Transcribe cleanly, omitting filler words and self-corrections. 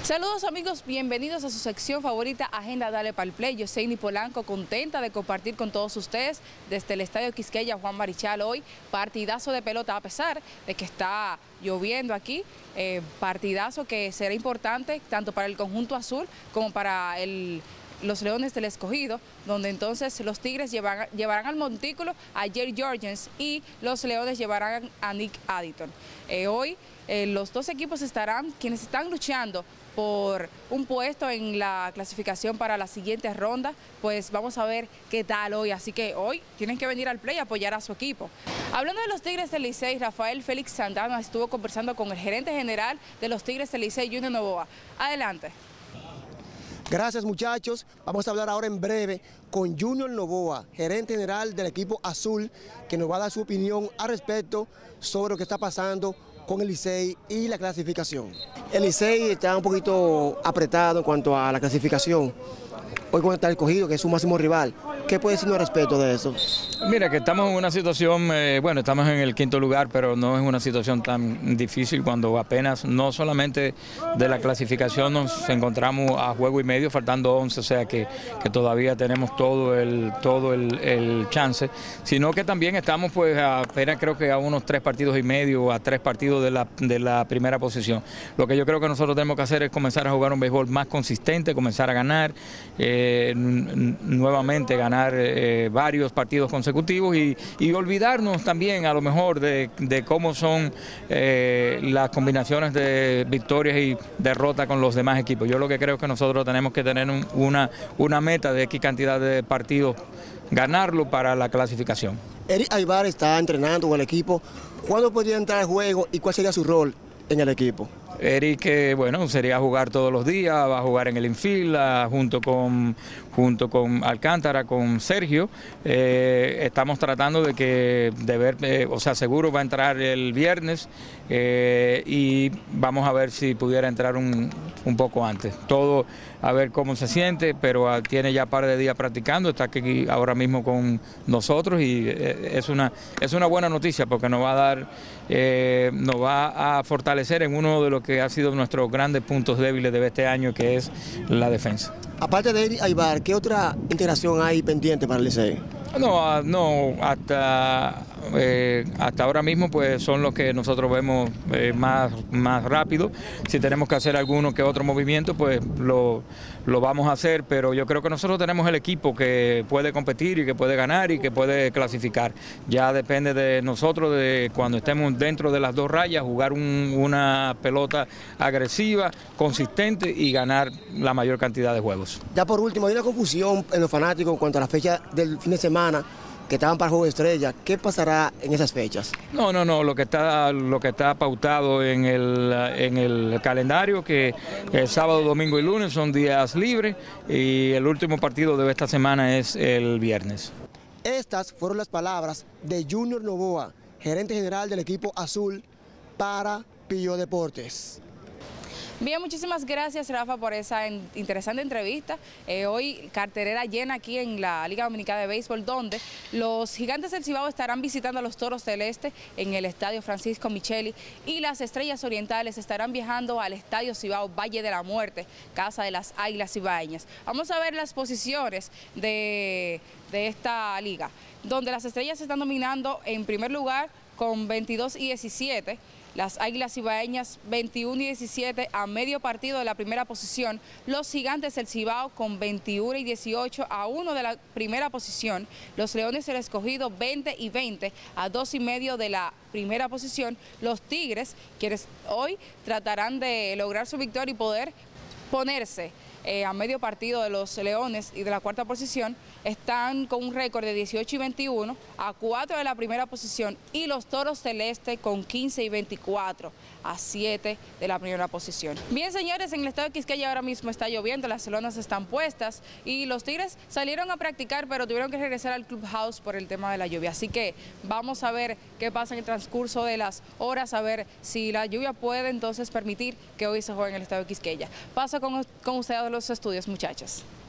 Saludos amigos, bienvenidos a su sección favorita Agenda Dale Pal Play. Yo soy Ni Polanco, contenta de compartir con todos ustedes desde el Estadio Quisqueya Juan Marichal hoy. Partidazo de pelota a pesar de que está lloviendo aquí. Partidazo que será importante tanto para el conjunto azul como para los Leones del Escogido, donde entonces los Tigres llevarán al montículo a Jerry Jorgens y los Leones llevarán a Nick Addington. Hoy los dos equipos quienes están luchando por un puesto en la clasificación para la siguiente ronda, pues vamos a ver qué tal hoy, así que hoy tienen que venir al play a apoyar a su equipo. Hablando de los Tigres del Licey, Rafael Félix Santana estuvo conversando con el gerente general de los Tigres del Licey, Junior Novoa. Adelante. Gracias muchachos, vamos a hablar ahora en breve con Junior Novoa, gerente general del equipo azul, que nos va a dar su opinión al respecto sobre lo que está pasando con el Licey y la clasificación. El Licey está un poquito apretado en cuanto a la clasificación. Hoy con el Escogido, que es su máximo rival. ¿Qué puede decirnos al respecto de eso? Mira, que estamos en una situación, bueno, estamos en el quinto lugar, pero no es una situación tan difícil cuando apenas, no solamente de la clasificación nos encontramos a juego y medio, faltando 11, o sea que todavía tenemos todo el chance, sino que también estamos pues apenas creo que a unos 3 partidos y medio, a 3 partidos de la primera posición. Lo que yo creo que nosotros tenemos que hacer es comenzar a jugar un béisbol más consistente, comenzar a ganar, nuevamente ganar varios partidos consecutivos y olvidarnos también a lo mejor de cómo son las combinaciones de victorias y derrotas con los demás equipos. Yo lo que creo es que nosotros tenemos que tener una meta de X cantidad de partidos, ganarlo para la clasificación. Eric Aybar está entrenando con el equipo. ¿Cuándo podría entrar al juego y cuál sería su rol en el equipo? Eric, bueno, sería jugar todos los días, va a jugar en el infield junto con Alcántara, con Sergio. Estamos tratando de ver, o sea, seguro va a entrar el viernes y vamos a ver si pudiera entrar un poco antes. Todo a ver cómo se siente, pero tiene ya un par de días practicando, está aquí ahora mismo con nosotros y es una buena noticia porque nos va a fortalecer en uno de los que ha sido nuestros grandes puntos débiles de este año, que es la defensa. Aparte de Eric Aybar, ¿qué otra integración hay pendiente para el Licey? No, hasta ahora mismo pues son los que nosotros vemos más rápido. Si tenemos que hacer alguno que otro movimiento, pues lo vamos a hacer, pero yo creo que nosotros tenemos el equipo que puede competir y que puede ganar y que puede clasificar. Ya depende de nosotros, de cuando estemos dentro de las 2 rayas, jugar una pelota agresiva, consistente y ganar la mayor cantidad de juegos. Ya por último, hay una confusión en los fanáticos en cuanto a la fecha del fin de semana que estaban para el Juego de Estrella. ¿Qué pasará en esas fechas? No, lo que está pautado en el calendario, que el sábado, domingo y lunes son días libres y el último partido de esta semana es el viernes. Estas fueron las palabras de Junior Novoa, gerente general del equipo azul para Pillo Deportes. Bien, muchísimas gracias Rafa por esa interesante entrevista. Hoy cartelera llena aquí en la Liga Dominicana de Béisbol, donde los Gigantes del Cibao estarán visitando a los Toros del Este en el Estadio Francisco Micheli y las Estrellas Orientales estarán viajando al Estadio Cibao Valle de la Muerte, casa de las Águilas Cibaeñas. Vamos a ver las posiciones de esta liga, donde las Estrellas están dominando en primer lugar con 22 y 17. Las Águilas Cibaeñas 21 y 17 a medio partido de la primera posición. Los Gigantes del Cibao con 21 y 18 a 1 de la primera posición. Los Leones del Escogido 20 y 20 a 2 y medio de la primera posición. Los Tigres, quienes hoy tratarán de lograr su victoria y poder ponerse a medio partido de los Leones y de la cuarta posición, están con un récord de 18 y 21 a 4 de la primera posición, y los Toros del Este con 15 y 24 a 7 de la primera posición. Bien señores, en el estado de Quisqueya ahora mismo está lloviendo, las lonas están puestas y los Tigres salieron a practicar, pero tuvieron que regresar al clubhouse por el tema de la lluvia, así que vamos a ver qué pasa en el transcurso de las horas, a ver si la lluvia puede entonces permitir que hoy se juegue en el estado de Quisqueya. Paso con ustedes a los estudios, muchachos.